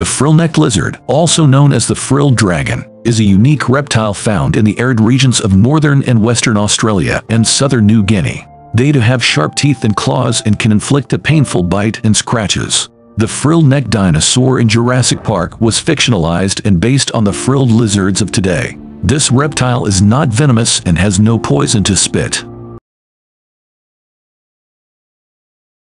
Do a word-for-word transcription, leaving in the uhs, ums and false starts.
frill-necked lizard, also known as the frilled dragon, is a unique reptile found in the arid regions of northern and western Australia and southern New Guinea. They do have sharp teeth and claws and can inflict a painful bite and scratches. The frill-necked dinosaur in Jurassic Park was fictionalized and based on the frilled lizards of today. This reptile is not venomous and has no poison to spit.